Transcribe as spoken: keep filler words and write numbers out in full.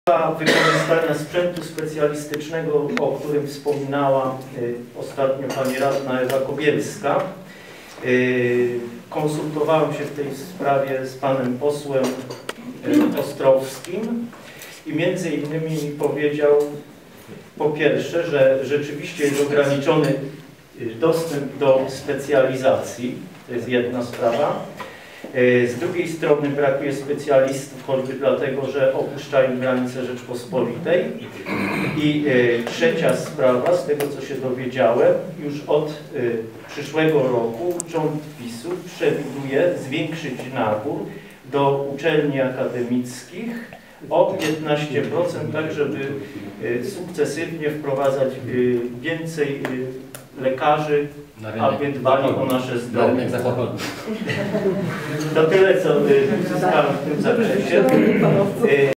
Wykorzystania sprzętu specjalistycznego, o którym wspominała y, ostatnio pani radna Ewa Kobielska. Y, konsultowałem się w tej sprawie z panem posłem y, Ostrowskim i między innymi powiedział po pierwsze, że rzeczywiście jest ograniczony dostęp do specjalizacji, to jest jedna sprawa. Z drugiej strony brakuje specjalistów, choćby dlatego, że opuszczają granice Rzeczpospolitej. I y, trzecia sprawa, z tego co się dowiedziałem, już od y, przyszłego roku rząd PiSu przewiduje zwiększyć nabór do uczelni akademickich o piętnaście procent, tak żeby y, sukcesywnie wprowadzać y, więcej y, lekarzy, aby dbali o nasze zdrowie. To tyle, co uzyskałem w tym zakresie.